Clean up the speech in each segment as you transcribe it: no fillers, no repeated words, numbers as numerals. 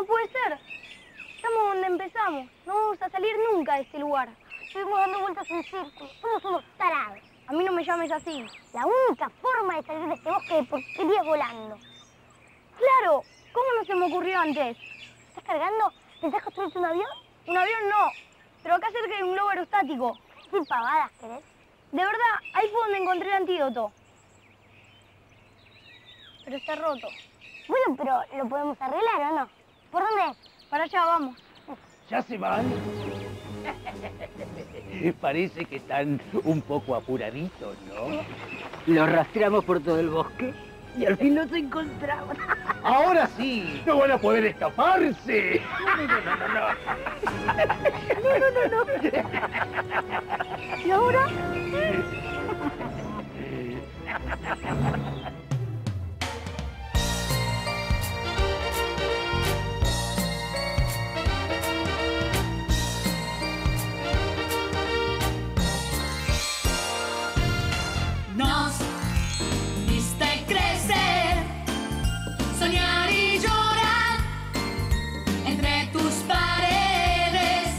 puede ser. Estamos donde empezamos. No vamos a salir nunca de este lugar. Estuvimos dando vueltas en círculo. Somos unos tarados. A mí no me llames así. La única forma de salir de este bosque es porque irías volando. ¡Claro! ¿Cómo no se me ocurrió antes? ¿Estás cargando? ¿Pensás construirte un avión? Un avión no, pero acá cerca hay un globo aerostático. ¿Qué pavadas querés? De verdad, ahí fue donde encontré el antídoto. Pero está roto. Bueno, pero ¿lo podemos arreglar o no? ¿Por dónde es? Para allá vamos. ¿Ya se van? Parece que están un poco apuraditos, ¿no? Los rastreamos por todo el bosque y al fin los encontramos. ¡Ahora sí! ¡No van a poder escaparse! No. ¿Y ahora? Nos viste crecer, soñar y llorar entre tus paredes.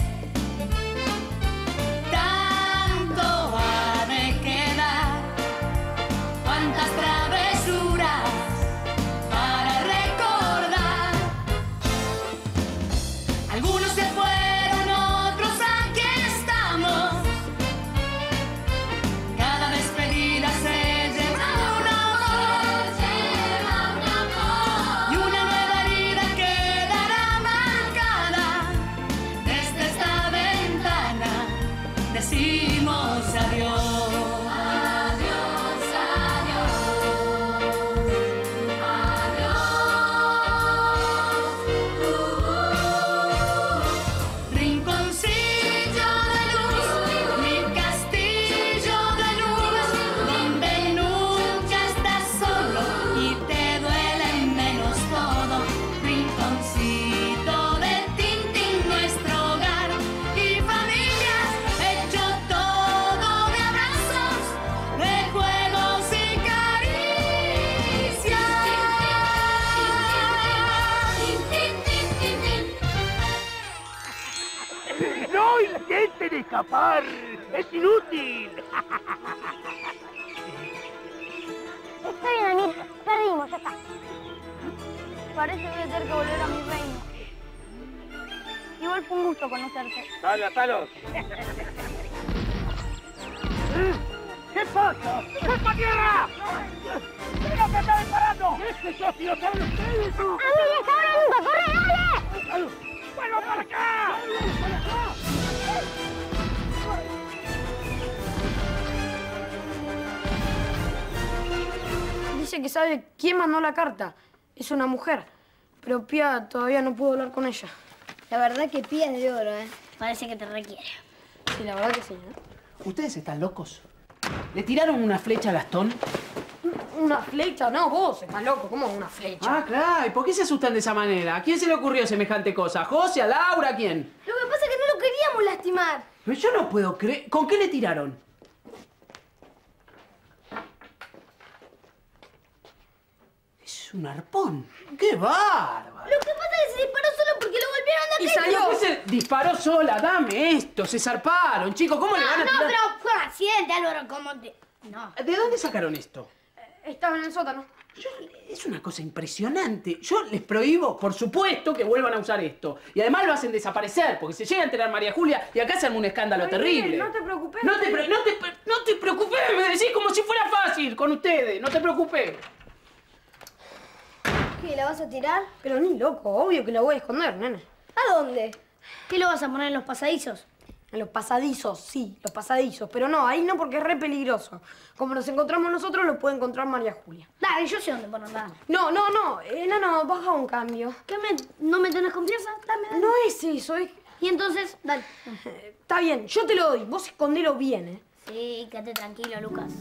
Tanto ha de quedar, cuántas travesuras para recordar. Algunos se fueron, otros aquí estamos. Cada despedida se lleva un amor, y una nueva herida quedará marcada. Desde esta ventana decimos adiós. Adiós, adiós, adiós. Rinconcillo de luz, mi castillo de luz, donde nunca estás solo y te duele menos todo. Rinconcito de Tintín, nuestro hogar y familias, hecho todo de abrazos, de juegos y caricias. ¡No intenten escapar! ¡Es inútil! Está bien, Amir. Perdimos, ya está. Parece que voy a tener que volver a mi reino. Igual fue un gusto conocerte. ¡Talos! ¿Qué pasa? ¡Culpa tierra! ¡Mira que está disparando! ¡Este socio está en espíritu! ¡Amir, es ahora o nunca! ¡Corre, dale! ¡Vuelva para acá! Dice que sabe quién mandó la carta. Es una mujer. Pero Pía todavía no pudo hablar con ella. La verdad que Pía es de oro, ¿eh? Parece que te requiere. Sí, la verdad que sí, ¿eh? ¿Ustedes están locos? ¿Le tiraron una flecha a Gastón? ¿Una flecha? No, vos estás loco. ¿Cómo una flecha? Ah, claro. ¿Y por qué se asustan de esa manera? ¿A quién se le ocurrió semejante cosa? ¿A José, a Laura, a quién? Lo que pasa es que no lo queríamos lastimar. Pero yo no puedo creer. ¿Con qué le tiraron? Es un arpón. ¡Qué bárbaro! Lo que pasa es que se disparó solo porque lo golpearon de Y acá. salió. ¿Por qué se disparó sola? Dame esto. Se zarparon, chicos. ¿Cómo le van a No, tirar? pero fue un accidente, Álvaro, ¿cómo te...? No. ¿De dónde sacaron esto? Estaba en el sótano. Es una cosa impresionante. Yo les prohíbo, por supuesto, que vuelvan a usar esto. Y además lo hacen desaparecer, porque se llega a enterar María Julia y acá se arma un escándalo Ay, terrible. Miguel, no te preocupes. No te preocupes, me decís como si fuera fácil con ustedes. No te preocupes. ¿Qué, la vas a tirar? Pero ni loco, obvio que la voy a esconder, nene. ¿A dónde? ¿Qué lo vas a poner en los pasadizos? En los pasadizos, sí, los pasadizos. Pero no, ahí no porque es re peligroso. Como nos encontramos nosotros, lo puede encontrar María Julia. Dale, yo sé dónde ponerla. No, enano, baja un cambio. ¿Qué no me tenés confianza? Dame. No es eso, es... Y entonces, dale. Está bien, yo te lo doy. Vos escondelo bien, ¿eh? Sí, quédate tranquilo, Lucas.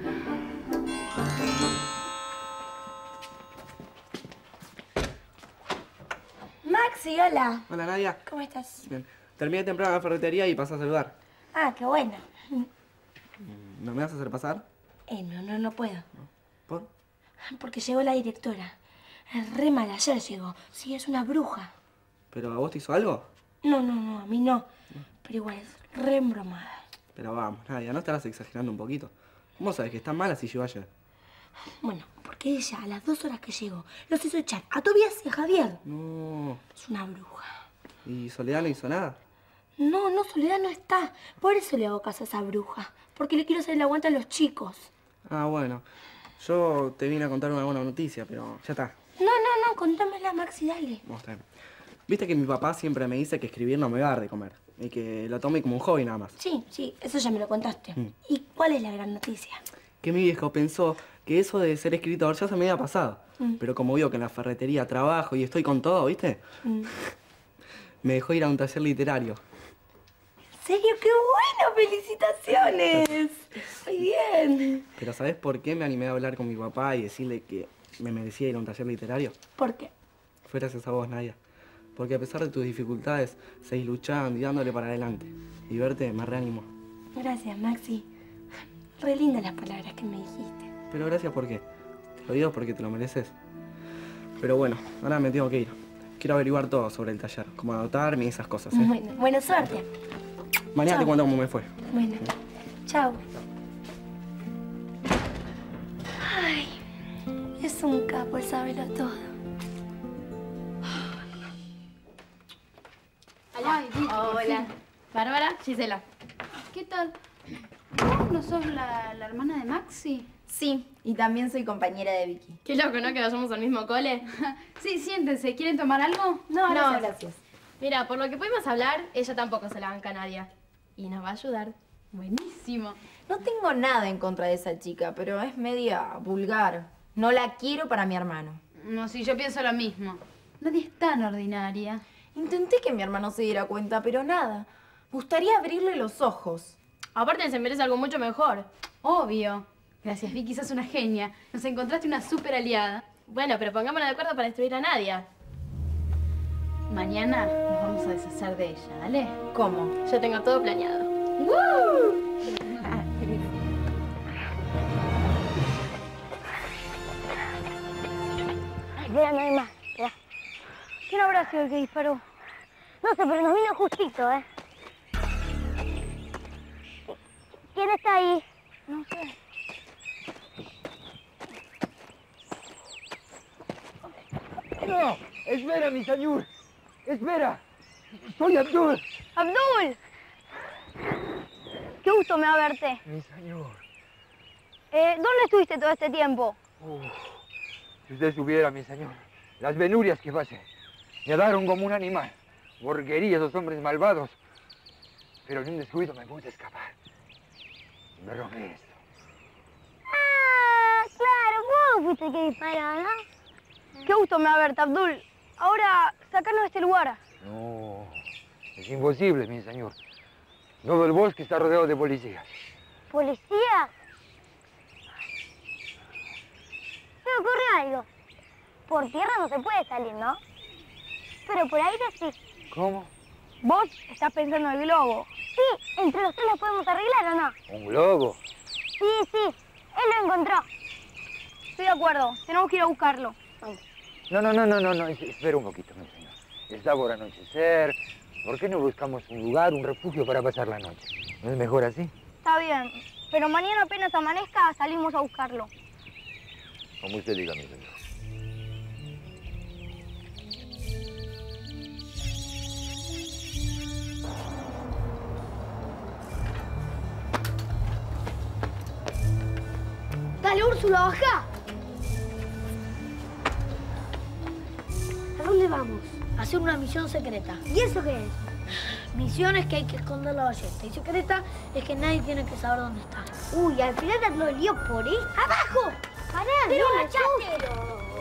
Maxi, hola. Hola, Nadia. ¿Cómo estás? Bien. Terminé temprano en la ferretería y pasé a saludar. Ah, qué bueno. ¿No me vas a hacer pasar? No puedo. ¿Por? Porque llegó la directora. Es re mala, ayer llegó. Sí, es una bruja. ¿Pero a vos te hizo algo? No, a mí no. Pero igual es re embromada. Pero vamos, Nadia, ¿no estarás exagerando un poquito? ¿Cómo sabes que está mala si llegó ayer? Bueno, porque ella a las 2 horas que llegó los hizo echar a Tobías y a Javier. No. Es una bruja. ¿Y Soledad no hizo nada? No, Soledad no está. Por eso le hago caso a esa bruja. Porque le quiero hacer el aguante a los chicos. Ah, bueno. Yo te vine a contar una buena noticia, pero ya está. No, contámela, Maxi, dale. Vamos a ver. Viste que mi papá siempre me dice que escribir no me va a dar de comer. Y que lo tome como un hobby nada más. Sí, eso ya me lo contaste. ¿Y cuál es la gran noticia? Que mi viejo pensó que eso de ser escritor ya se me había pasado. Pero como veo que en la ferretería trabajo y estoy con todo, ¿viste? Me dejó ir a un taller literario. ¿En serio? ¡Qué bueno! ¡Felicitaciones! Muy bien. Pero ¿sabés por qué me animé a hablar con mi papá y decirle que me merecía ir a un taller literario? ¿Por qué? Fue gracias a vos, Nadia. Porque a pesar de tus dificultades, seguís luchando y dándole para adelante. Y verte me reanimó. Gracias, Maxi. Re lindas las palabras que me dijiste. Pero gracias, ¿por qué? Te lo digo porque te lo mereces. Pero bueno, ahora me tengo que ir. Quiero averiguar todo sobre el taller, cómo anotarme y esas cosas, ¿eh? Bueno, buena suerte. Mañana te cuento cómo me fue. Bueno, chao. Ay, es un capo el saberlo todo. Hola. Bárbara, Gisela. ¿Qué tal? ¿Vos no sos la hermana de Maxi? Sí, y también soy compañera de Vicky. Qué loco, ¿no? Que vayamos al mismo cole. Sí, siéntense. ¿Quieren tomar algo? No, gracias. Mira, por lo que pudimos hablar, ella tampoco se la banca a Nadia. Y nos va a ayudar. Buenísimo. No tengo nada en contra de esa chica, pero es media vulgar. No la quiero para mi hermano. No, sí, yo pienso lo mismo. Nadie es tan ordinaria. Intenté que mi hermano se diera cuenta, pero nada. Me gustaría abrirle los ojos. Aparte, se merece algo mucho mejor. Obvio. Gracias, Vicky, sos una genia. Nos encontraste una súper aliada. Bueno, pero pongámonos de acuerdo para destruir a Nadia. Mañana nos vamos a deshacer de ella, ¿dale? ¿Cómo? Yo tengo todo planeado. Espera, no hay más. Espera. ¿Quién habrá sido el que disparó? No sé, pero nos vino justito, ¿eh? ¿Quién está ahí? No sé. No, espera, mi señor. Espera. Soy Abdul. ¡Abdul! Qué gusto me da verte. Mi señor. ¿Dónde estuviste todo este tiempo? Si usted supiera, mi señor, las penurias que pasé. Me daron como un animal. Porquería, esos hombres malvados. Pero en un descuido me pude escapar. Me robé esto. Ah, claro, vos fuiste el que disparó, ¿no? Qué gusto me da verte, Abdul. Ahora, sacanos de este lugar. No, es imposible, mi señor. Todo el bosque está rodeado de policías. ¿Policía? Se me ocurre algo. Por tierra no se puede salir, ¿no? Pero por aire sí. ¿Cómo? Vos estás pensando en el globo. Sí, entre los tres lo podemos arreglar, ¿o no? ¿Un globo? Sí, él lo encontró. Estoy de acuerdo, tenemos que ir a buscarlo. No, espera un poquito, mi señor. Está por anochecer. ¿Por qué no buscamos un lugar, un refugio para pasar la noche? ¿No es mejor así? Está bien, pero mañana apenas amanezca salimos a buscarlo. Como usted diga, mi señor. Dale, Úrsula, baja. ¿A dónde vamos? A hacer una misión secreta. ¿Y eso qué es? Misión es que hay que esconder la ballesta. Y secreta es que nadie tiene que saber dónde está. Uy, al final te lo lío por esto. ¡Abajo! ¡Pará, ¡Pero no, agachate!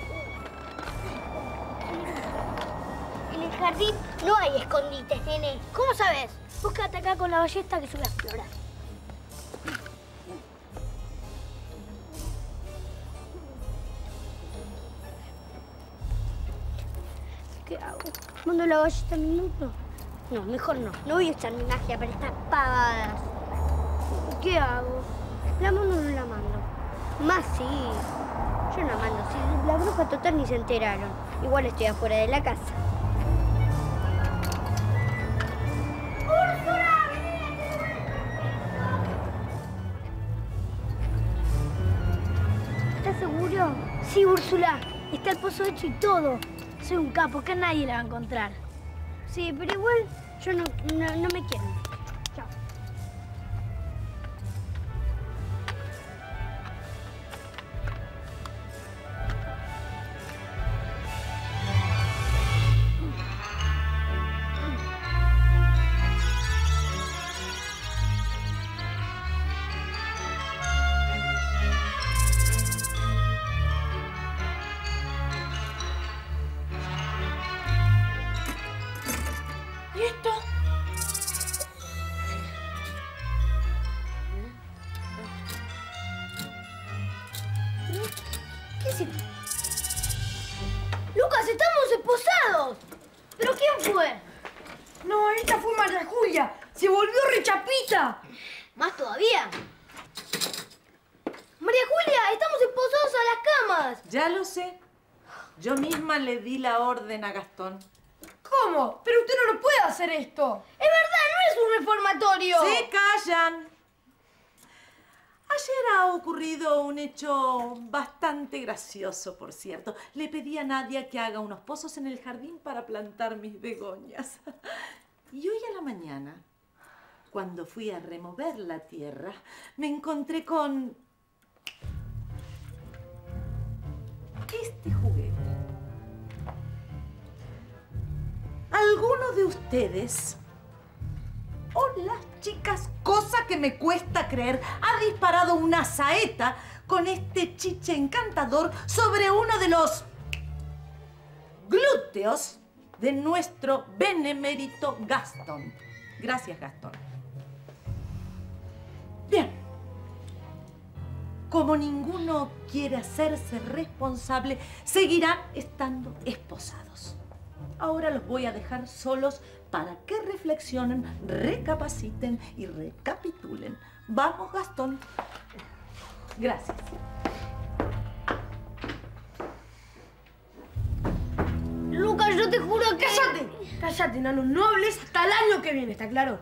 En el jardín no hay escondites, nene. ¿Cómo sabes? Búscate acá con la ballesta que yo voy a explorar. ¿Qué hago? ¿Mando la ballesta en mi mundo? No, mejor no. No voy a usar mi magia para estas pavadas. ¿Qué hago? ¿La mando o no la mando? Más sí. Yo no mando. Si la bruja total ni se enteraron. Igual estoy afuera de la casa. Sí, Úrsula. Está el pozo hecho y todo. Soy un capo, que nadie la va a encontrar. Sí, pero igual yo no me quiero. Chao. ¿Y esto? ¿Qué es esto? ¡Lucas, estamos esposados! ¿Pero quién fue? No, esta fue María Julia. Se volvió rechapita. ¿Más todavía? María Julia, estamos esposados a las camas. Ya lo sé. Yo misma le di la orden a Gastón. ¿Cómo? Pero usted no puede hacer esto. Es verdad, no es un reformatorio. ¡Se callan! Ayer ha ocurrido un hecho bastante gracioso, por cierto. Le pedí a Nadia que haga unos pozos en el jardín para plantar mis begonias. Y hoy a la mañana, cuando fui a remover la tierra, me encontré con este juguete. ¿Alguno de ustedes, o las chicas, cosa que me cuesta creer, ha disparado una saeta con este chiche encantador sobre uno de los glúteos de nuestro benemérito Gastón? Gracias, Gastón. Bien. Como ninguno quiere hacerse responsable, seguirán estando esposados. Ahora los voy a dejar solos para que reflexionen, recapaciten y recapitulen. Vamos, Gastón. Gracias. Lucas, yo te juro que... ¡Cállate! Cállate, Nano. No hables hasta el año que viene, ¿está claro?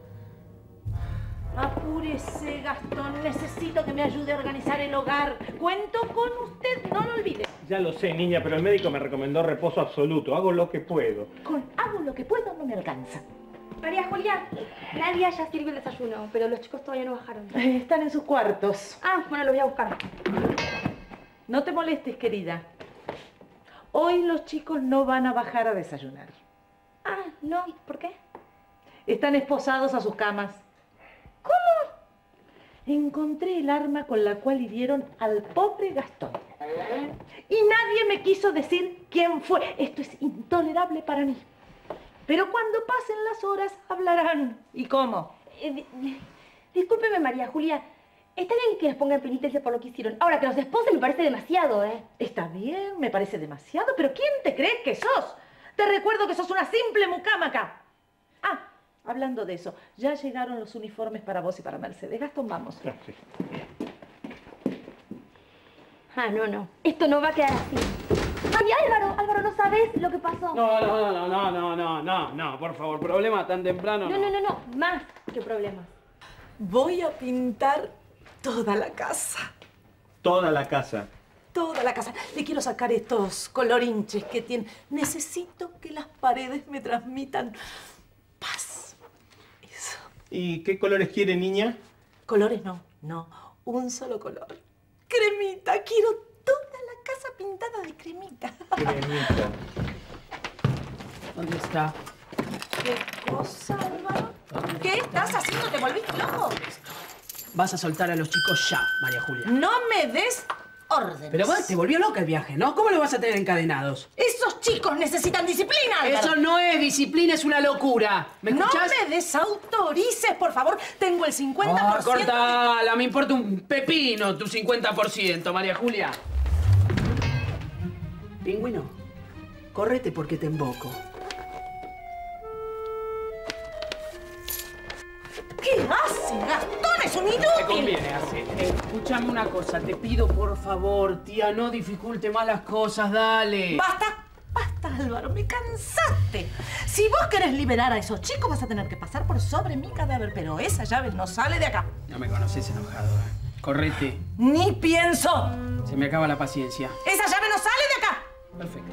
Apúrese, Gastón. Necesito que me ayude a organizar el hogar. Cuento con usted, no lo olvide. Ya lo sé, niña, pero el médico me recomendó reposo absoluto. Hago lo que puedo. Con hago lo que puedo no me alcanza. María Julia, Nadia ya sirvió el desayuno, pero los chicos todavía no bajaron. Están en sus cuartos. Ah, bueno, los voy a buscar. No te molestes, querida. Hoy los chicos no van a bajar a desayunar. Ah, no, ¿por qué? Están esposados a sus camas. ¿Cómo? Encontré el arma con la cual hirieron al pobre Gastón. Y nadie me quiso decir quién fue. Esto es intolerable para mí. Pero cuando pasen las horas hablarán. ¿Y cómo? Discúlpeme, María Julia. Está bien que les pongan penitencia por lo que hicieron. Ahora, que los esposen me parece demasiado, ¿eh? Está bien, me parece demasiado, pero ¿quién te crees que sos? Te recuerdo que sos una simple mucámaca. Ah, hablando de eso, ya llegaron los uniformes para vos y para Mercedes. Gastón, vamos. Sí. Ah, no. Esto no va a quedar así. Ay, Álvaro, ¿no sabes lo que pasó? No, por favor, problema tan temprano. No, más que problemas. Voy a pintar toda la casa. Toda la casa. Toda la casa. Le quiero sacar estos colorinches que tienen. Necesito que las paredes me transmitan paz. Eso. ¿Y qué colores quiere, niña? Colores no. Un solo color. Cremita. Quiero toda la casa pintada de cremita. Cremita. ¿Dónde está? ¿Qué cosa, Álvaro? ¿Qué estás haciendo? ¿Te volviste loco? Vas a soltar a los chicos ya, María Julia. No me des órdenes. Pero vos te volvió loca el viaje, ¿no? ¿Cómo lo vas a tener encadenados? Esos chicos necesitan disciplina, Álvaro. Eso no es disciplina, es una locura. ¿Me escuchás? No me desautorices, por favor. Tengo el 50%. Ah, cortala, me importa un pepino tu 50%, María Julia. Pingüino, córrete porque te emboco. ¿Qué hace, Gastón? ¡Es un inútil! Te conviene hacer. Escúchame una cosa, te pido por favor, tía, no dificulte más las cosas, dale. ¡Basta! ¡Basta, Álvaro! ¡Me cansaste! Si vos querés liberar a esos chicos, vas a tener que pasar por sobre mi cadáver, pero esa llave no sale de acá. No me conoces enojado, ¿eh? Correte. Ni pienso. Se me acaba la paciencia. ¡Esa llave no sale de acá! Perfecto.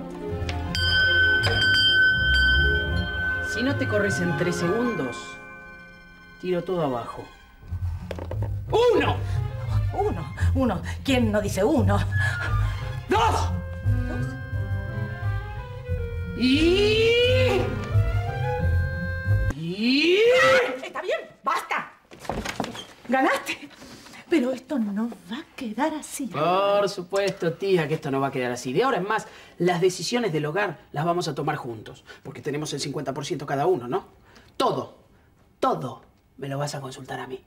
Si no te corres en 3 segundos, tiro todo abajo. ¡1! Uno. ¿Quién no dice 1? 2. Y... Está bien, basta. Ganaste. Pero esto no va a quedar así. Por supuesto, tía, que esto no va a quedar así. De ahora en más, las decisiones del hogar las vamos a tomar juntos. Porque tenemos el 50% cada uno, ¿no? Todo me lo vas a consultar a mí.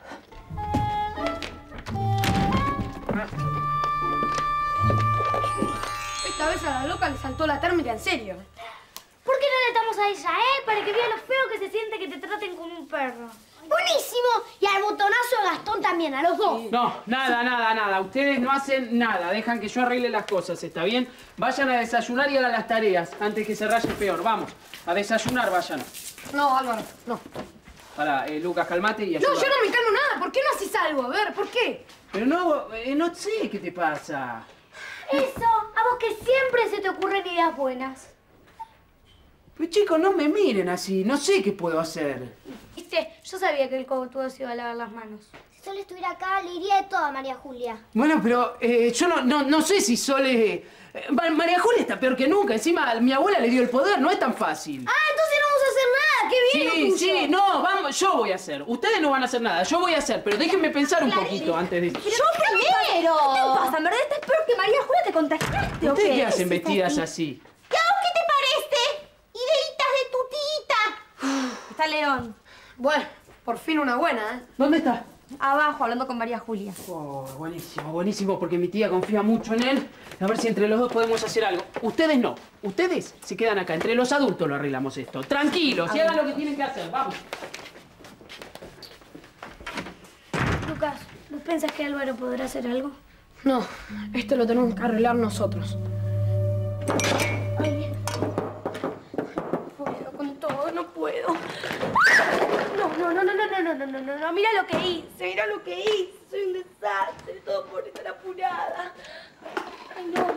Esta vez a la loca le saltó la térmica en serio. ¿Por qué no le damos a ella, para que vea lo feo que se siente que te traten como un perro? ¡Buenísimo! Y al botonazo de Gastón también, a los dos. No, nada. Ustedes no hacen nada. Dejan que yo arregle las cosas, ¿está bien? Vayan a desayunar y hagan las tareas antes que se raye peor. Vamos, a desayunar vayan. No, Álvaro, no. Pará, Lucas, calmate y ayuda. No, yo no me calmo nada. ¿Por qué no haces algo? A ver, ¿por qué? Pero no sé qué te pasa. Eso, a vos que siempre se te ocurren ideas buenas. Pues chicos, no me miren así. No sé qué puedo hacer. Viste, yo sabía que el cogotudo se iba a lavar las manos. Si Sole estuviera acá, le iría de todo a María Julia. Bueno, pero yo no sé si Sole... María Julia está peor que nunca. Encima, mi abuela le dio el poder. No es tan fácil. Ah, entonces no vamos a hacer nada. ¡Qué bien! Sí, no, vamos, yo voy a hacer. Ustedes no van a hacer nada, yo voy a hacer. Pero déjenme pensar un poquito antes de... ¡Yo primero! ¿Qué te pasa? ¿En verdad estás peor que María Julia? ¿Te contagiaste o ¿Ustedes qué? qué hacen vestidas así? ¿Qué te parece? Ideitas de tu tita. Está León. Bueno, por fin una buena, ¿eh? ¿Dónde está? Abajo, hablando con María Julia. Oh, buenísimo, porque mi tía confía mucho en él. A ver si entre los dos podemos hacer algo. Ustedes no. Ustedes se quedan acá. Entre los adultos lo arreglamos esto. Tranquilos, y hagan lo que tienen que hacer. Vamos. Lucas, ¿vos pensás que Álvaro podrá hacer algo? No, esto lo tenemos que arreglar nosotros. Ay. Puedo con todo, no puedo. No, mira lo que hice, soy un desastre, todo por estar apurada. Ay, no.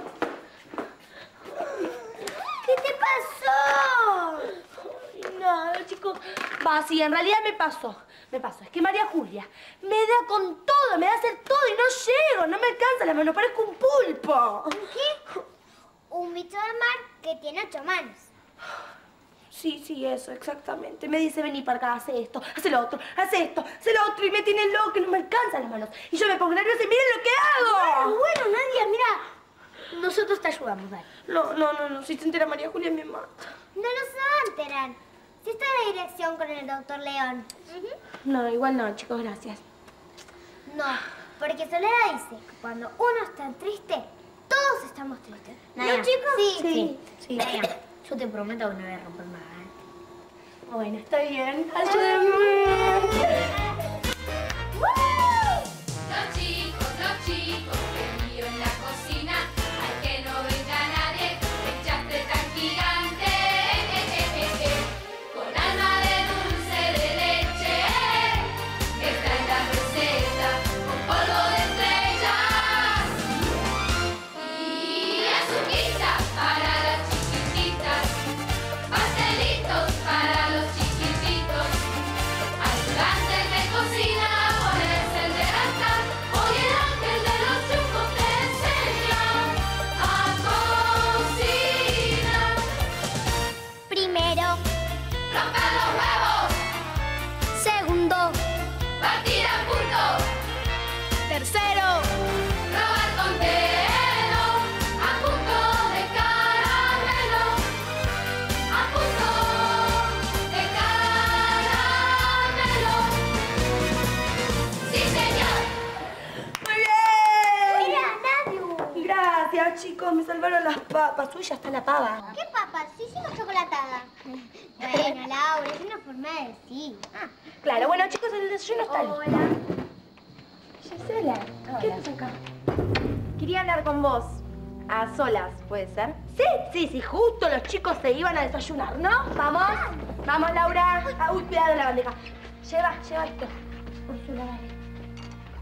¿Qué te pasó? Ay, nada, chicos. Va, sí, en realidad me pasó. Es que María Julia me da con todo, me da a hacer todo y no llego, no me alcanza la mano, parezco un pulpo. ¿Qué? Un bicho de mar que tiene 8 manos. Sí, eso, exactamente. Me dice, vení para acá, hace esto, hace lo otro, hace esto, hace lo otro, y me tiene loco y no me alcanzan las manos. Y yo me pongo nerviosa y miren lo que hago. Bueno, Nadia, mira, nosotros te ayudamos, dale. No, si se entera María Julia me mata. No nos va a enterar. Si está en la dirección con el doctor León. No, igual no, chicos, gracias. No, porque Soledad dice que cuando uno está triste, todos estamos tristes. Nadia. ¿No, chicos? Sí. Nadia, yo te prometo que no voy a romper nada, Bueno, está bien. Ayúdenme. Los chicos, el mío en la cocina, ay que no venga nadie, echaste tan gigante, con alma de dulce de leche, esta es la receta, con polvo de estrellas, y azuquita para las chiquititas, pastelitos para los chiquititos, ayudantes de cocina, ponerse el delantal, hoy el ángel de los trucos te enseña a cocinar. Primero, Romper los huevos, segundo, partir a punto, tercero, probar con dedo, a punto de caramelo, a punto de caramelo. Sí, señor. ¡Muy bien! mira, Nadiu. Gracias, chicos, me salvaron las papas. Uy, ya está la pava. ¿Qué papas? Sí, hicimos chocolatada. Bueno, Laura, es una forma de decir. Claro, bueno, chicos, el desayuno está listo. Hola. Gisela, ¿qué haces acá? Quería hablar con vos. A solas, ¿puede ser? Sí, justo los chicos se iban a desayunar, ¿no? Vamos, Laura. Uy, cuidado la bandeja. Lleva esto. Úrsula, dale.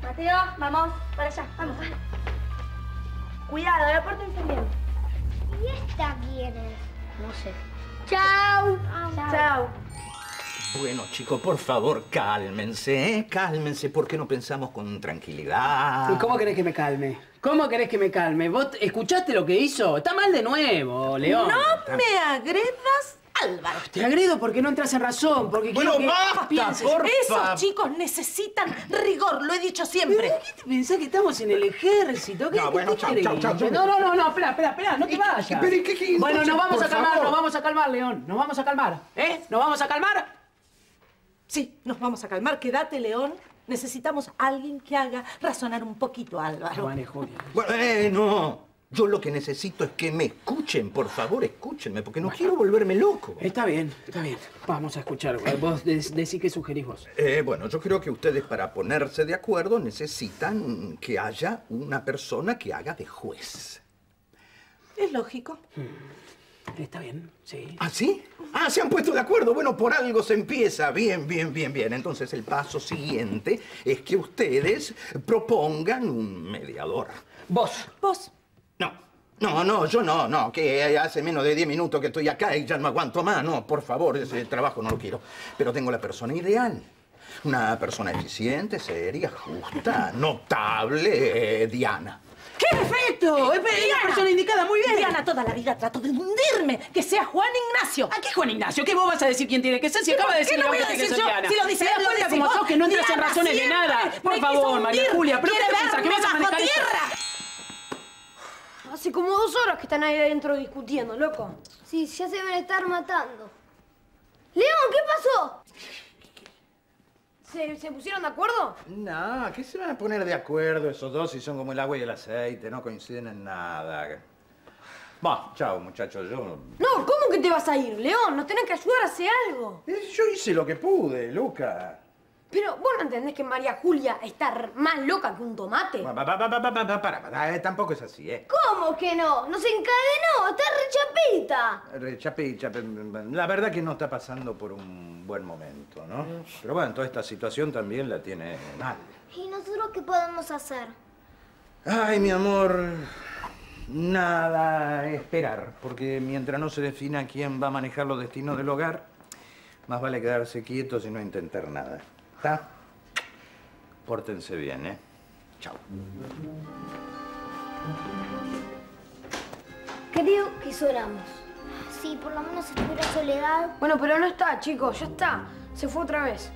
Mateo, vamos, para allá, vamos. Cuidado, pórtense bien. ¿Y esta quién es? No sé. Chao. Chao. Bueno, chicos, por favor, cálmense, ¿eh? Cálmense. ¿Por qué no pensamos con tranquilidad? ¿Y cómo querés que me calme? ¿Cómo querés que me calme? ¿Vos escuchaste lo que hizo? Está mal de nuevo, León. No me agredas, Álvaro. Te agredo porque no entras en razón, porque Bueno, quiero que basta, pienses. Esos chicos necesitan rigor, lo he dicho siempre. ¿Pero qué te pensás que estamos en el ejército? ¿Qué, No, bueno, qué chau, querés? chau, chau. No, espera, no te vayas. pero, ¿qué? Bueno, nos vamos a calmar, favor. nos vamos a calmar, León. Nos vamos a calmar, ¿eh? ¿Nos vamos a calmar? Sí, nos vamos a calmar. Quédate, León. Necesitamos a alguien que haga razonar un poquito a Álvaro. Vale, Julia. Bueno, no. Yo lo que necesito es que me escuchen. Por favor, escúchenme, porque no quiero volverme loco. Está bien. Vamos a escuchar. Vos decís qué sugerís vos. Bueno, yo creo que ustedes para ponerse de acuerdo necesitan que haya una persona que haga de juez. Es lógico. Está bien, sí. ¿Ah, sí? Ah, se han puesto de acuerdo. Bueno, por algo se empieza. Bien. Entonces el paso siguiente es que ustedes propongan un mediador. ¿Vos? No, yo no, que hace menos de 10 minutos que estoy acá y ya no aguanto más. No, por favor, ese trabajo no lo quiero. Pero tengo la persona ideal. Una persona eficiente, seria, justa, notable, Diana. ¡Qué perfecto! Es la persona indicada, muy bien. Diana, toda la vida trato de hundirme. Que sea Juan Ignacio. ¿A qué Juan Ignacio? ¿Qué vos vas a decir quién tiene que ser? Si acaba de decir ¿Qué no voy a que decir sos yo? Diana. Si lo dice ¿Te das él, lo cuenta decís como vos? sos que no entras en Diana razones de siempre nada? Por me quiso favor, María hundir. Julia, ¿pero qué Quiere te pensás? ¿Que vas a verme manejar bajo esto? tierra. Hace como 2 horas que están ahí adentro discutiendo, loco. Sí, ya se van a estar matando. León, ¿qué pasó? ¿Se pusieron de acuerdo? No, ¿qué se van a poner de acuerdo esos dos si son como el agua y el aceite? No coinciden en nada. Bueno, chao, muchachos, yo... No, ¿cómo que te vas a ir, León? Nos tenés que ayudar a hacer algo. Yo hice lo que pude, Luca. Pero, ¿vos no entendés que María Julia está más loca que un tomate? Para, tampoco es así, ¿eh? ¿Cómo que no? Nos encadenó, está rechapita. La verdad que no está pasando por un buen momento, ¿no? Pero bueno, toda esta situación también la tiene mal. ¿Y nosotros qué podemos hacer? Ay, mi amor, nada, esperar. Porque mientras no se defina quién va a manejar los destinos del hogar, más vale quedarse quietos y no intentar nada. ¿Está? Pórtense bien, ¿eh? Chao. Creo que lloramos. Sí, por lo menos estuviera Soledad. Bueno, pero no está, chicos, ya está. Se fue otra vez.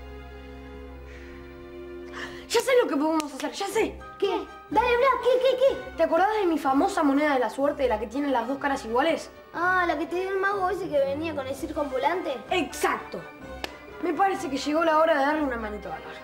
Ya sé lo que podemos hacer, ya sé. ¿Qué? Dale, habla, ¿qué? ¿Te acordás de mi famosa moneda de la suerte, de la que tiene las 2 caras iguales? Ah, la que te dio el mago ese que venía con el circo ambulante. Exacto. Me parece que llegó la hora de darle una manito a Álvaro.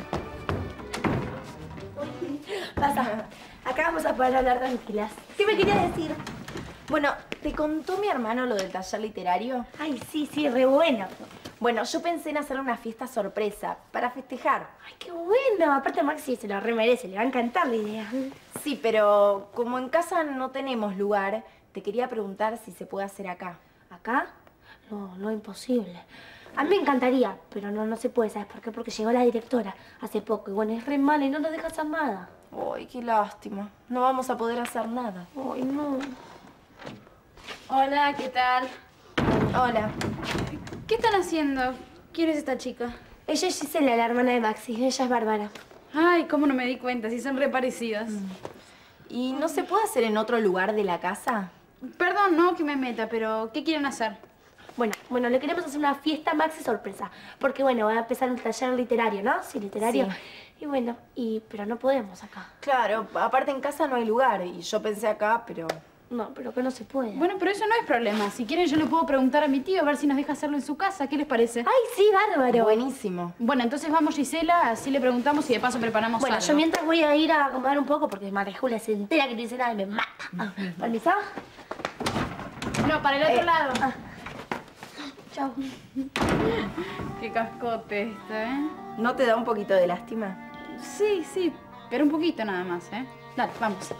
Pasa. Acá vamos a poder hablar tranquilas. ¿Qué me querías decir? Bueno, ¿te contó mi hermano lo del taller literario? Ay, sí, re bueno. Bueno, yo pensé en hacerle una fiesta sorpresa para festejar. Ay, qué bueno. Aparte Maxi se lo remerece, le va a encantar la idea. Sí, pero como en casa no tenemos lugar, te quería preguntar si se puede hacer acá. ¿Acá? No, imposible. A mí me encantaría, pero no se puede, ¿sabes por qué? Porque llegó la directora hace poco y bueno, es re mala y no nos deja hacer nada. Ay, qué lástima. No vamos a poder hacer nada. Ay, no. Hola, ¿qué tal? Hola. ¿Qué están haciendo? ¿Quién es esta chica? Ella es Gisela, la hermana de Maxi. Ella es Bárbara. Ay, cómo no me di cuenta, si son re parecidas. ¿Y no se puede hacer en otro lugar de la casa? Perdón, no que me meta, pero ¿qué quieren hacer? Bueno, le queremos hacer una fiesta Maxi sorpresa. Porque, bueno, va a empezar un taller literario, ¿no? Sí, literario. Sí. Y bueno, pero no podemos acá. Claro, aparte en casa no hay lugar. Y yo pensé acá, pero... No, pero que no se puede. Bueno, pero eso no es problema. Si quieren, yo le puedo preguntar a mi tío a ver si nos deja hacerlo en su casa. ¿Qué les parece? ¡Ay, sí, bárbaro! Buenísimo. Bueno, entonces vamos, Gisela, así le preguntamos y de paso preparamos Bueno, algo. yo mientras voy a ir a acomodar un poco porque María Julia se entera que no hice nada y me mata. ¿Permiso? No, para el otro lado. Chao. Qué cascote este, ¿eh? ¿No te da un poquito de lástima? Sí, pero un poquito nada más, ¿eh? Dale, vamos.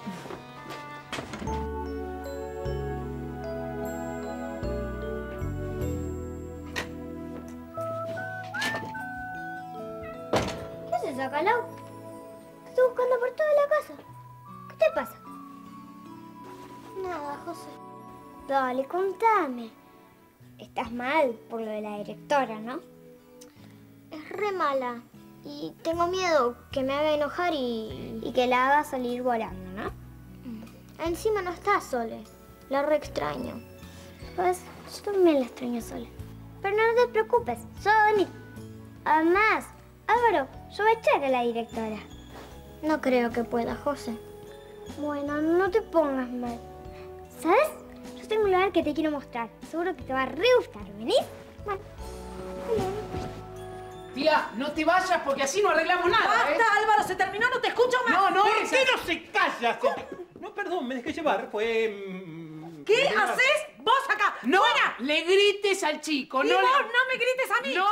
¿Qué haces acá, Lau? estoy buscando por toda la casa. ¿Qué te pasa? Nada, José. Dale, contame. Estás mal por lo de la directora, ¿no? Es re mala. Y tengo miedo que me haga enojar y que la haga salir volando, ¿no? Encima no está Sole. La re extraño. Pues yo también la extraño Sole. Pero no te preocupes, yo voy a venir. Además, Álvaro, yo voy a echar a la directora. No creo que pueda, José. Bueno, no te pongas mal. ¿Sabes? Yo tengo un lugar que te quiero mostrar. Seguro que te va a re gustar. ¿Venís? Bueno. Tía, no te vayas porque así no arreglamos nada. ¡Basta, Álvaro! ¡Se terminó! ¡No te escucho más! No, no ¿Por es qué así. no se calla? No, perdón, me dejé llevar. Fue... ¿Qué haces vos acá? No ¡Fuera! le grites al chico. Y No, vos le... no me grites a mí. ¡No!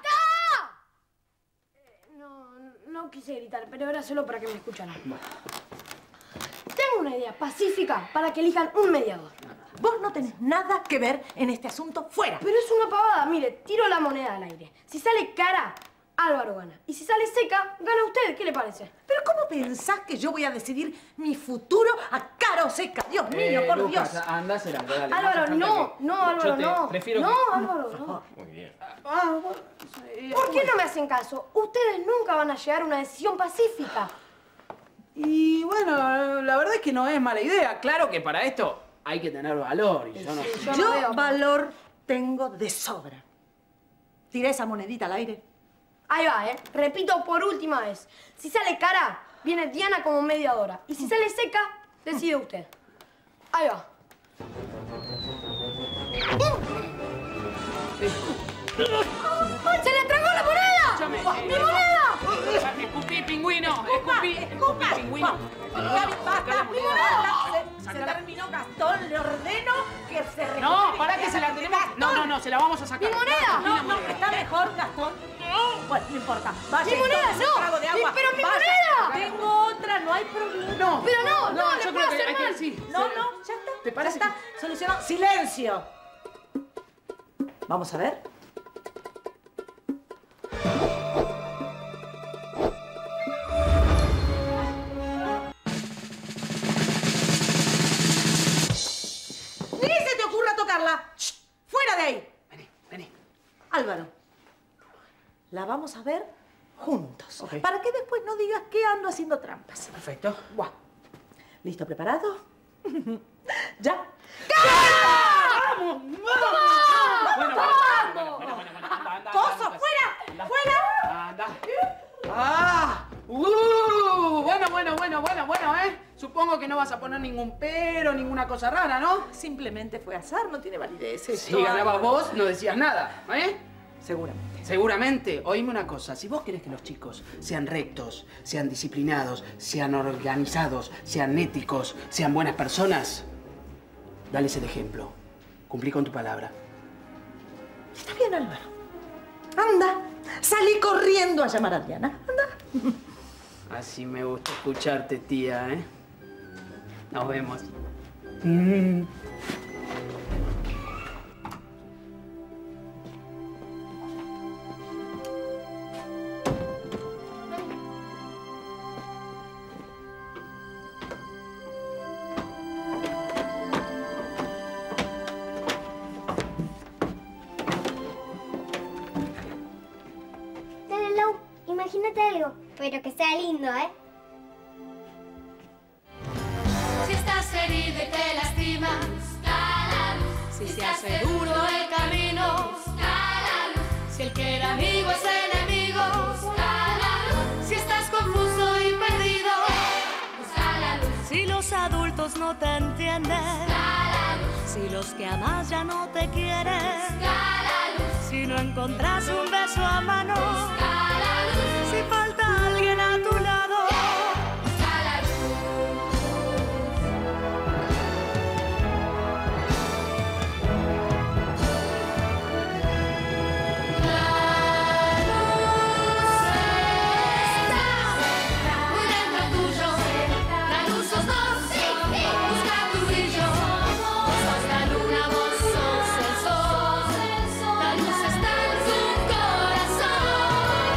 No quise gritar, pero era solo para que me escucharan. Tengo una idea pacífica para que elijan un mediador. Vos no tenés nada que ver en este asunto. ¡Fuera! Pero es una pavada. Mire, tiro la moneda al aire. Si sale cara, Álvaro gana. Y si sale seca, gana usted. ¿Qué le parece? ¿Pero cómo pensás que yo voy a decidir mi futuro a cara o seca? Dios mío, por Lucas, Dios. anda a hacer algo, dale. Álvaro, no. Álvaro, no. Prefiero no, que... Álvaro, no. Muy bien. ¿Por qué no me hacen caso? Ustedes nunca van a llegar a una decisión pacífica. Y bueno, la verdad es que no es mala idea. Claro que para esto hay que tener valor. Y yo no... Yo valor tengo de sobra. Tiré esa monedita al aire. Ahí va, ¿eh? Repito por última vez. Si sale cara, viene Diana como mediadora. Y si sale seca, decide usted. Ahí va. ¡Se le tragó la moneda! ¡Mi moneda! ¡Escupí, pingüino! ¡Escupí, pingüino! ¡Basta! ¡Mi moneda! Se terminó, Gastón. Le ordeno que se recupere. No, para que se la tenemos... No, se la vamos a sacar. ¡Mi moneda! No, está mejor, Gastón. Bueno, no importa. Vaya, ¡Mi moneda, entonces, no! un trago de agua. ¡Pero mi Vaya. moneda! Tengo otra, no hay problema. No. Pero no, yo le creo puedo que hacer hay que... mal. Sí, No, ya está. ¿Te parece? Ya está. Solucionado. ¡Silencio! Vamos a ver. ¡Ni se te ocurra tocarla! ¡Shh! ¡Fuera de ahí! Vení. Álvaro, la vamos a ver juntos. Ok. Para que después no digas que ando haciendo trampas. Perfecto. Buah. ¿Listo? ¿Preparado? ¡Ya! ¡Vamos! Bueno, ¡Coso, fuera! ¡Fuera! Anda. ¡Ah! Bueno, ¿eh? Supongo que no vas a poner ningún pero, ninguna cosa rara, ¿no? Simplemente fue azar, no tiene validez esto. Si ganabas vos, no decías nada, ¿eh? Seguramente. Seguramente. Oíme una cosa, si vos querés que los chicos sean rectos, sean disciplinados, sean organizados, sean éticos, sean buenas personas, dales el ejemplo. Cumplí con tu palabra. Está bien, Álvaro. Anda, salí corriendo a llamar a Diana. Anda. Así me gusta escucharte, tía, ¿eh? Nos vemos. Dale, Lau, imagínate algo, pero que sea lindo, ¿eh? Si estás herido y te lastimas, busca la luz. Si se hace duro el camino, busca la luz. Si el que era amigo es enemigo, busca la luz. Si estás confuso y perdido, busca la luz. Si los adultos no te entienden, Busca la luz. si los que amas ya no te quieren, Busca la luz. si no encontrás un beso a mano, Busca la luz. si falta alguien a tu lado, Busca la luz. Muy dentro tuyo, la luz sos vos, busca tu brillo, vos sos la luna, vos sos el sol, la luz está en tu corazón.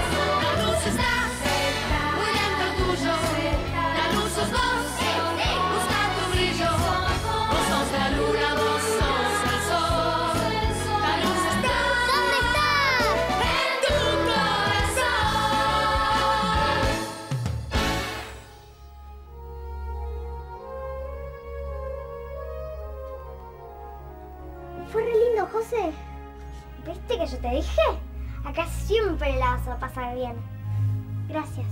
fue re lindo, José. ¿Viste que yo te dije? Acá siempre la vas a pasar bien. Gracias.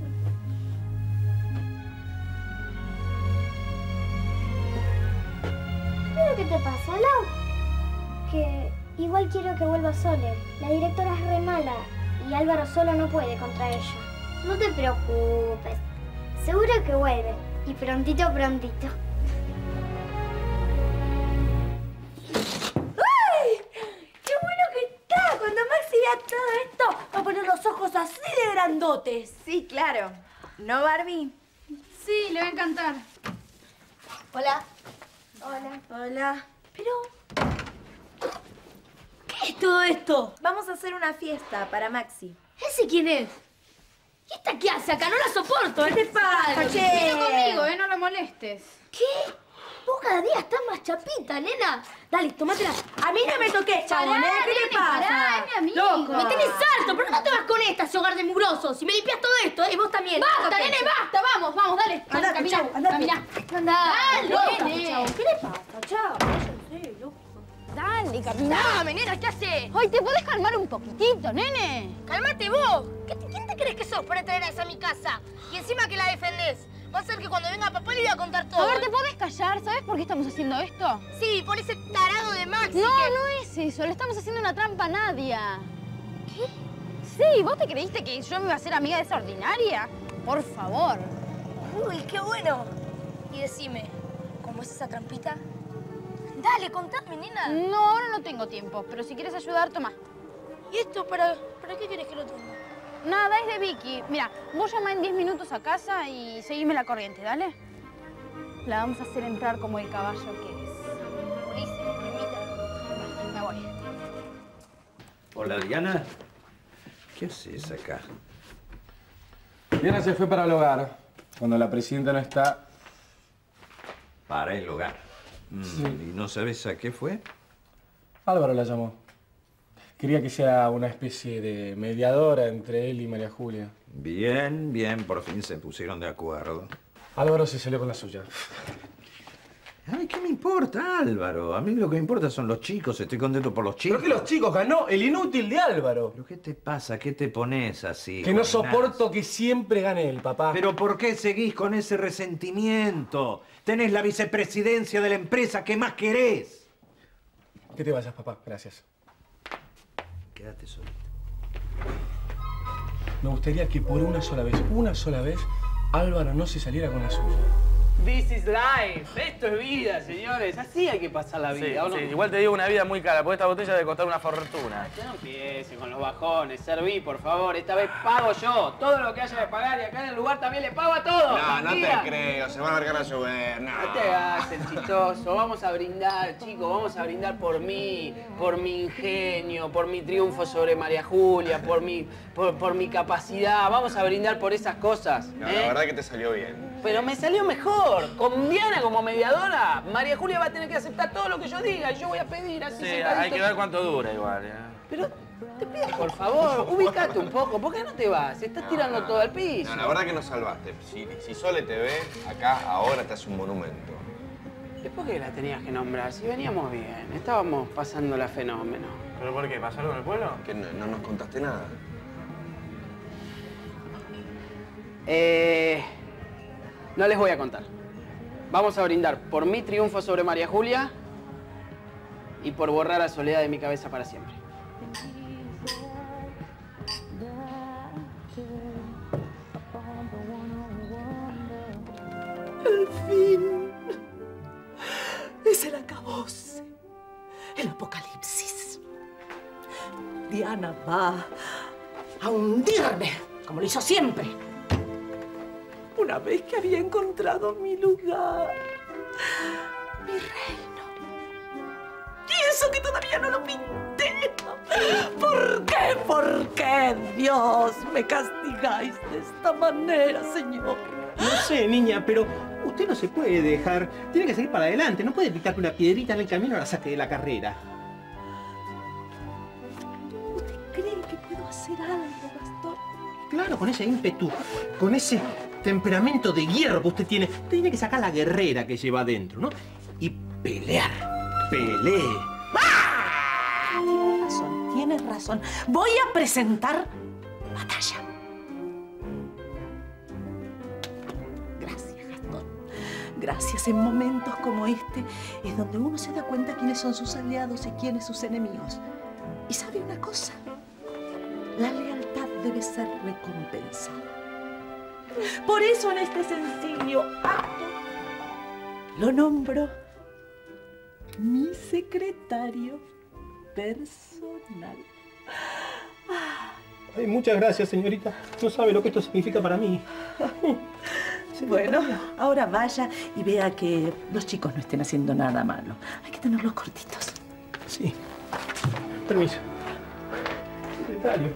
¿Pero qué te pasa, Lau? Que igual quiero que vuelva Sole. La directora es re mala y Álvaro solo no puede contra ella. No te preocupes. Seguro que vuelve. Y prontito, prontito. ¡Ay! ¡Qué bueno que está! Cuando Maxi vea todo esto, va a poner los ojos así de grandotes. Sí, claro. ¿No, Barbie? Sí, le va a encantar. Hola. Hola. Hola. Pero... ¿qué es todo esto? Vamos a hacer una fiesta para Maxi. ¿Ese quién es? ¿Y esta qué hace acá? No la soporto. ¿Qué te pasa? Vino conmigo, no la molestes. ¿Qué? Vos cada día estás más chapita, nena. Dale, tomátela. A mí no me toques, chabón, Pará, ¿Qué te pasa? pará, es mi amigo. Loco. Me tenés harto, pero no te vas con esta, ese hogar de mugrosos. Si me limpias todo esto, y vos también. ¡Basta, Bájate. nene, basta! ¡Vamos, vamos, dale! Andate, Camina, chau, andate. camina. Dale, nene. chau. ¿Qué le pasa, chao? Váyanse, loco. Dale, camina. Dame, nena, ¿qué haces? Hoy te podés calmar un poquitito, nene. Cálmate vos. ¿Quién te crees que sos para traer a esa a mi casa? Y encima que la defendés. Va a ser que cuando venga papá le voy a contar todo. A ver, ¿te podés callar? ¿Sabes por qué estamos haciendo esto? Sí, por ese tarado de Maxi. No, no es eso. Le estamos haciendo una trampa a Nadia. ¿Qué? Sí, ¿vos te creíste que yo me iba a hacer amiga de esa ordinaria? Por favor. Uy, qué bueno. Y decime, ¿cómo es esa trampita? Dale, contame, nena. No, ahora no tengo tiempo, pero si quieres ayudar, toma. ¿Y esto para qué querés que lo tome? Nada, es de Vicky. Mira, vos llama en 10 minutos a casa y seguime la corriente, ¿dale? La vamos a hacer entrar como el caballo que es. Buenísimo, primita. Me voy. Hola, Diana. ¿Qué haces acá? Diana se fue para el hogar. Cuando la presidenta no está... Para el hogar. Sí. ¿Y no sabes a qué fue? Álvaro la llamó. Quería que sea una especie de mediadora entre él y María Julia. Bien, bien. Por fin se pusieron de acuerdo. Álvaro se salió con la suya. Ay, ¿qué me importa, Álvaro? A mí lo que me importa son los chicos. Estoy contento por los chicos. ¿Pero qué los chicos? Ganó el inútil de Álvaro. ¿Pero qué te pasa? ¿Qué te pones así? Que no Juaninás? soporto que siempre gane él, papá. ¿Pero por qué seguís con ese resentimiento? Tenés la vicepresidencia de la empresa. ¿Qué más querés? Que te vayas, papá. Gracias. Quédate solito. Me gustaría que por una sola vez, Álvaro no se saliera con la suya. This is life. Esto es vida, señores. Así hay que pasar la vida, Sí, ¿o no? sí, igual te digo una vida muy cara, porque esta botella debe costar una fortuna. Ya no empiece con los bajones. Serví, por favor. Esta vez pago yo. Todo lo que haya de pagar y acá en el lugar también le pago a todos. No, no te Tranquila. creo. Se van a largar a llover. No. No te hagas el chistoso. Vamos a brindar, chicos. Vamos a brindar por mí, por mi ingenio, por mi triunfo sobre María Julia, por mi capacidad. Vamos a brindar por esas cosas. No, la verdad que te salió bien. Pero me salió mejor. Con Diana como mediadora, María Julia va a tener que aceptar todo lo que yo diga. Y yo voy a pedir así Sí, sentadito. hay que ver cuánto dura igual. Pero te pido, por favor, ubicate un poco. ¿Por qué no te vas? Estás tirando todo al piso. No, la verdad que nos salvaste. Si Sole te ve, acá ahora te hace un monumento. ¿Y por qué la tenías que nombrar? Si veníamos bien, estábamos pasando la fenómeno. ¿Pero por qué? ¿Pasó algo en el pueblo? Que no nos contaste nada. No les voy a contar. Vamos a brindar por mi triunfo sobre María Julia y por borrar a Soledad de mi cabeza para siempre. El fin. Es el acabose. El apocalipsis. Diana va a hundirme, como lo hizo siempre. Una vez que había encontrado mi lugar, mi reino. Y eso que todavía no lo pinté. ¿Por qué? ¿Por qué, Dios, me castigáis de esta manera, Señor? No sé, niña, pero usted no se puede dejar. Tiene que seguir para adelante. No puede evitar que una piedrita en el camino la saque de la carrera. ¿Usted cree que puedo hacer algo, Gastón? Claro, con ese ímpetu, con ese temperamento de hierro que usted tiene que sacar la guerrera que lleva adentro, ¿no? Y pelear. Pelee. ¡Ah! corazón. Voy a presentar batalla. Gracias, Gastón. Gracias. En momentos como este es donde uno se da cuenta quiénes son sus aliados y quiénes sus enemigos. ¿Y sabe una cosa? La lealtad debe ser recompensada. Por eso en este sencillo acto lo nombro mi secretario personal. Ay, muchas gracias, señorita. No sabe lo que esto significa para mí. Bueno, ahora vaya y vea que los chicos no estén haciendo nada malo. Hay que tenerlos cortitos. Sí. Permiso. Secretario.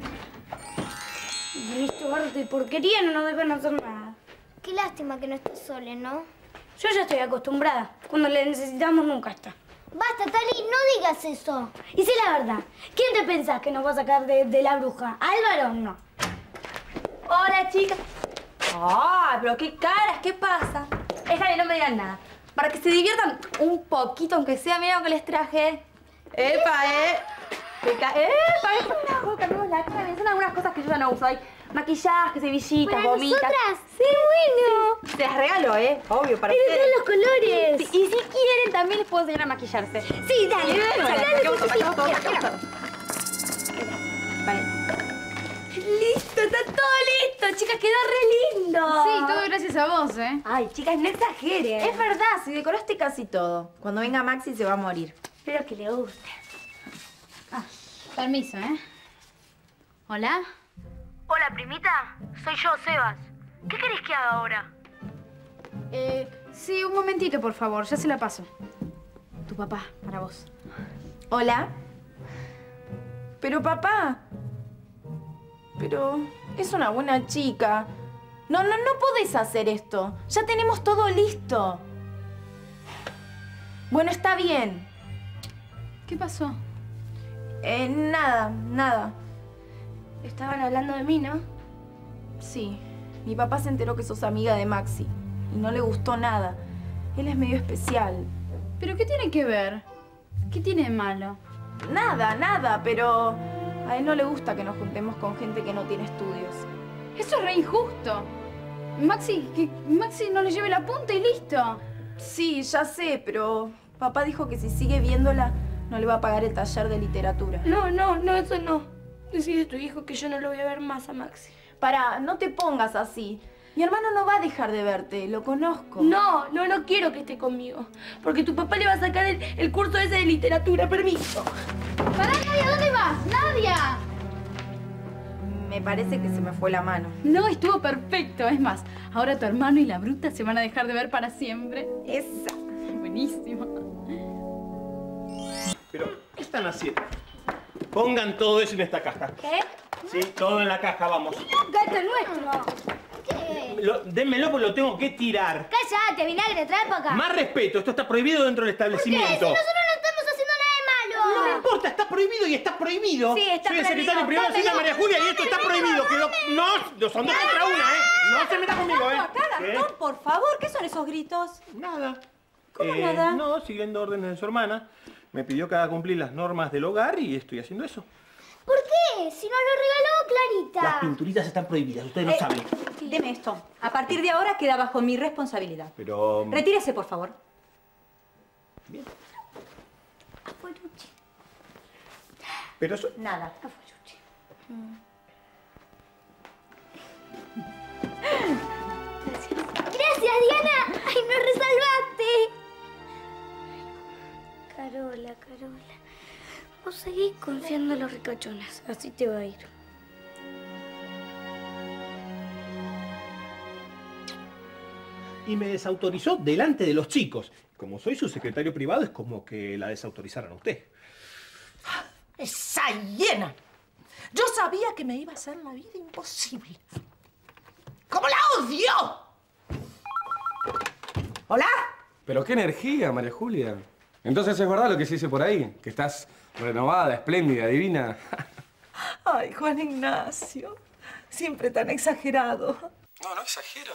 Y estos barros de porquería no nos dejan hacer nada. Qué lástima que no estés sola, ¿no? Yo ya estoy acostumbrada. Cuando le necesitamos nunca está. Basta, Tali, no digas eso. Y sé la verdad, ¿quién te pensás que nos va a sacar de la bruja? ¿Álvaro o no? Hola, chicas. ¡Ay, pero qué caras! ¿Qué pasa? Déjale, no me digan nada. Para que se diviertan un poquito, aunque sea, mira lo que les traje. ¡Epa, ¡Epa! Cambiamos la cara. Son algunas cosas que yo ya no uso. Hay maquillaje, cebillitas, ¿Para gomitas. nosotras? ¡Sí, bueno! Se las regalo, obvio, para ustedes. Miren los colores. Sí, y si quieren, también les puedo enseñar a maquillarse. Sí, dale. Vale. ¡Listo! ¡Está todo listo! Chicas, quedó re lindo. Sí, todo gracias a vos, ¿eh? Ay, chicas, no exageren. Es verdad, si decoraste casi todo. Cuando venga Maxi se va a morir. Espero que le guste. Permiso, ¿eh? ¿Hola? Hola, primita. Soy yo, Sebas. ¿Qué querés que haga ahora? Sí, un momentito, por favor. Ya se la paso. Tu papá, para vos. ¿Hola? Pero papá... Pero es una buena chica. No podés hacer esto. Ya tenemos todo listo. Bueno, está bien. ¿Qué pasó? Nada. Estaban hablando de mí, ¿no? Sí. Mi papá se enteró que sos amiga de Maxi. Y no le gustó nada. Él es medio especial. ¿Pero qué tiene que ver? ¿Qué tiene de malo? Nada, pero... A él no le gusta que nos juntemos con gente que no tiene estudios. Eso es re injusto. Que Maxi no le lleve la punta y listo. Sí, ya sé, pero papá dijo que si sigue viéndola, no le va a pagar el taller de literatura. No, eso no. Decide a tu hijo que yo no lo voy a ver más a Maxi. Pará, no te pongas así. Mi hermano no va a dejar de verte, lo conozco. No quiero que esté conmigo. Porque tu papá le va a sacar el curso ese de literatura. Permiso. ¡Pará, Nadia! ¿Dónde vas? ¡Nadia! Me parece que se me fue la mano. No, estuvo perfecto. Es más, ahora tu hermano y la bruta se van a dejar de ver para siempre. Esa. Buenísimo. Pero, ¿qué están haciendo? Pongan todo eso en esta caja. ¿Qué? Sí, todo en la caja, vamos. ¡Gato nuestro! ¿Qué? Dénmelo porque lo tengo que tirar. ¡Cállate, vinagre! Trae para acá. Más respeto, esto está prohibido dentro del establecimiento. ¿Qué? Si nosotros no estamos haciendo nada de malo. No me importa, está prohibido y está prohibido. Sí, está Soy el prohibido. secretario privado de María Julia y esto está prohibido. No, son dos contra una, ¿eh? No se meta conmigo, ¿eh? Gastón, por favor, ¿qué son esos gritos? Nada. ¿Cómo nada? No, siguiendo órdenes de su hermana. Me pidió que haga cumplir las normas del hogar y estoy haciendo eso. ¿Por qué? Si nos lo regaló Clarita. Las pinturitas están prohibidas, ustedes lo saben. Deme esto. A partir de ahora queda bajo mi responsabilidad. Pero... Retírese, por favor. Bien. Pero eso... Nada. Gracias, Diana. ¡Ay, nos resalvaste! Carola. Vos seguís confiando en los ricachones. Así te va a ir. Y me desautorizó delante de los chicos. Como soy su secretario privado, es como que la desautorizaran a usted. ¡Esa hiena! Yo sabía que me iba a hacer la vida imposible. ¡Cómo la odio! ¿Hola? Pero qué energía, María Julia. Entonces es verdad lo que se dice por ahí, que estás renovada, espléndida, divina. Ay, Juan Ignacio. Siempre tan exagerado. No exagero.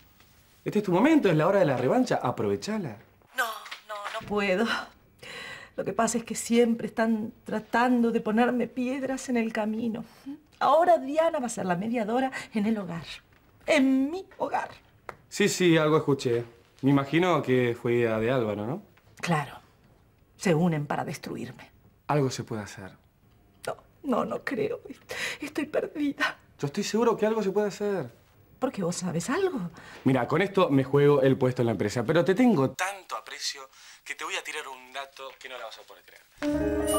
Este es tu momento, es la hora de la revancha. Aprovechala. No puedo. Lo que pasa es que siempre están tratando de ponerme piedras en el camino. Ahora Diana va a ser la mediadora en el hogar. En mi hogar. Sí, algo escuché. Me imagino que fue idea de Álvaro, ¿no? Claro. Se unen para destruirme. Algo se puede hacer. No creo. Estoy perdida. Yo estoy seguro que algo se puede hacer. ¿Por qué vos sabes algo? Mira, con esto me juego el puesto en la empresa, pero te tengo tanto aprecio que te voy a tirar un dato que no la vas a poder creer.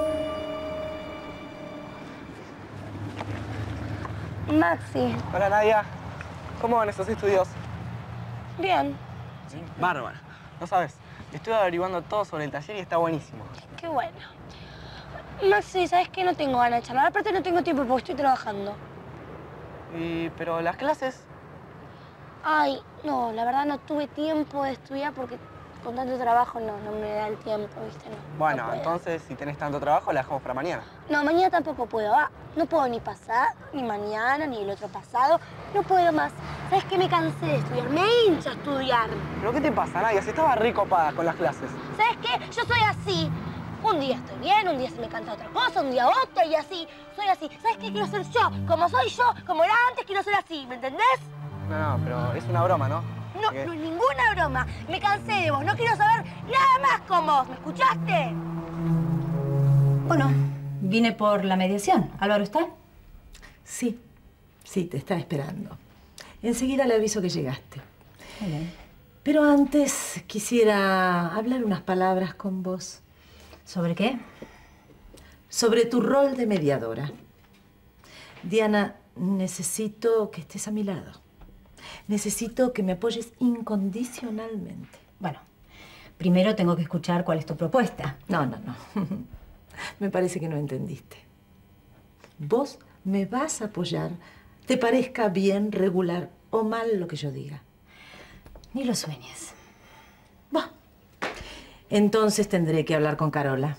Maxi. Hola, Nadia. ¿Cómo van esos estudios? Bien. Bárbaro. No sabes, estuve averiguando todo sobre el taller y está buenísimo. Qué bueno. Maxi, ¿sabes qué? No tengo ganas de charlar. Aparte no tengo tiempo porque estoy trabajando. Pero las clases... Ay, no, la verdad no tuve tiempo de estudiar porque con tanto trabajo no me da el tiempo, ¿viste? No, Bueno, no entonces si tenés tanto trabajo, la dejamos para mañana. No, mañana tampoco puedo. No puedo ni pasado, ni mañana, ni el otro pasado. No puedo más. ¿Sabes qué? Me cansé de estudiar. Me hincha estudiar. ¿Pero qué te pasa, Nadia? Si estaba re copada con las clases. ¿Sabes qué? Yo soy así. Un día estoy bien, un día se me canta otra cosa, un día otra y así. Soy así. ¿Sabes qué? Quiero ser yo. Como soy yo, como era antes, quiero ser así. ¿Me entendés? No, pero es una broma, ¿no? No, no es ninguna broma. Me cansé de vos. No quiero saber nada más con vos. ¿Me escuchaste? Bueno, vine por la mediación. ¿Álvaro está? Sí, te está esperando. Enseguida le aviso que llegaste. Muy bien. Pero antes quisiera hablar unas palabras con vos. ¿Sobre qué? Sobre tu rol de mediadora. Diana, necesito que estés a mi lado. Necesito que me apoyes incondicionalmente. Bueno, primero tengo que escuchar cuál es tu propuesta. No. Me parece que no entendiste. Vos me vas a apoyar, te parezca bien, regular o mal lo que yo diga. Ni lo sueñes. Bah. Entonces tendré que hablar con Carola.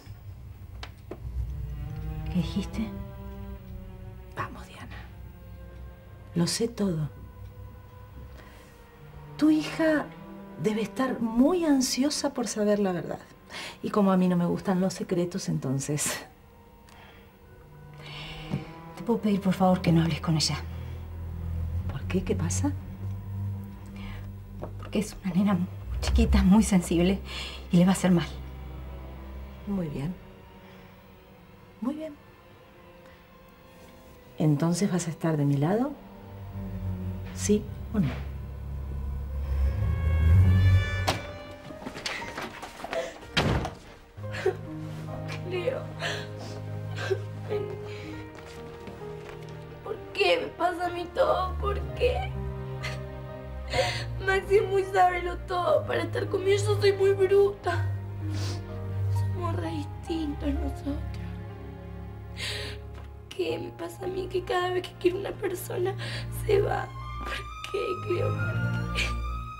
¿Qué dijiste? Vamos, Diana. Lo sé todo. Tu hija debe estar muy ansiosa por saber la verdad. Y como a mí no me gustan los secretos, entonces... ¿Te puedo pedir, por favor, que no hables con ella? ¿Por qué? ¿Qué pasa? Porque es una nena muy chiquita, muy sensible, y le va a hacer mal. Muy bien. Muy bien. ¿Entonces vas a estar de mi lado? ¿Sí o no? Leo. ¿Por qué me pasa a mí todo? ¿Por qué? Maxi es muy sabelo todo. Para estar conmigo yo soy muy bruta. Somos re distintos nosotros. ¿Por qué me pasa a mí que cada vez que quiero una persona se va? ¿Por qué, Cleo? ¿Por qué?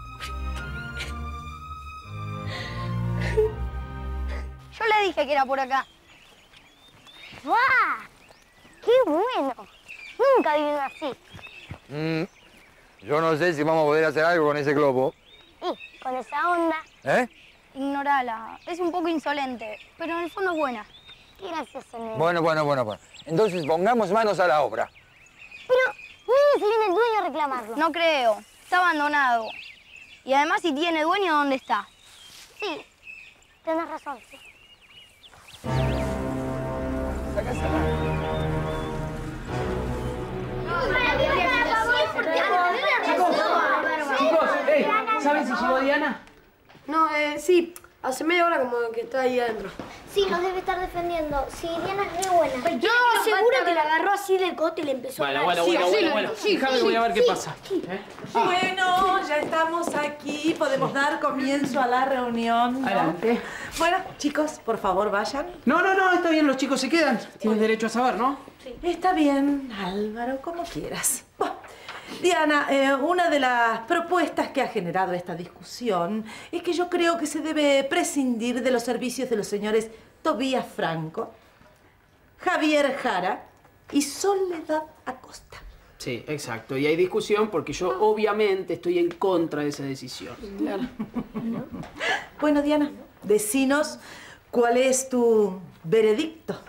Yo le dije que era por acá. ¡Guau! ¡Qué bueno! Nunca vi uno así. Yo no sé si vamos a poder hacer algo con ese globo. Y con esa onda. ¿Eh? Ignorala. Es un poco insolente, pero en el fondo es buena. Qué gracioso, nene. Bueno. Entonces pongamos manos a la obra. Pero, mire si viene el dueño a reclamarlo. No creo. Está abandonado. Y además, si tiene dueño, ¿dónde está? Sí, tenés razón, sí. Chicos, ¿saben si llegó Diana? No, sí. Hace media hora como que está ahí adentro. Sí, nos debe estar defendiendo. Sí, Diana es re buena. Yo No, seguro que la agarró así del cote y le empezó a Bueno. Sí, Déjame, voy a ver qué pasa. Bueno, ya estamos aquí. Podemos dar comienzo a la reunión, ¿no? Adelante. Bueno, chicos, por favor, vayan. No, está bien, los chicos se quedan. Tienes derecho a saber, ¿no? Sí. Está bien, Álvaro, como quieras. Bueno, Diana, una de las propuestas que ha generado esta discusión es que yo creo que se debe prescindir de los servicios de los señores Tobías Franco, Javier Jara y Soledad Acosta. Sí, exacto. Y hay discusión porque yo obviamente estoy en contra de esa decisión. Bueno, Diana, decinos ¿Cuál es tu veredicto?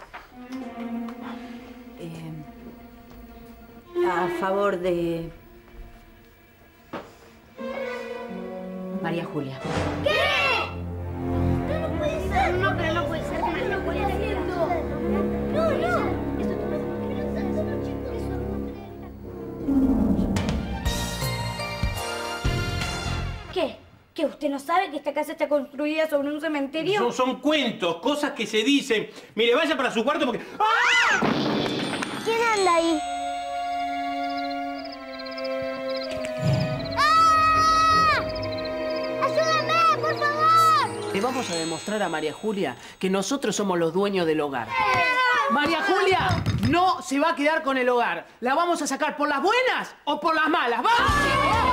A favor de... María Julia. ¿Qué? No puede ser. No, pero no puede ser. ¿Qué me lo puede haciendo? No, no. ¿Qué? ¿Que usted no sabe que esta casa está construida sobre un cementerio? Son cuentos, cosas que se dicen. Mire, vaya para su cuarto porque... ¡Ah! ¿Quién anda ahí? Le vamos a demostrar a María Julia que nosotros somos los dueños del hogar. María Julia no se va a quedar con el hogar. La vamos a sacar por las buenas o por las malas. ¡Vamos!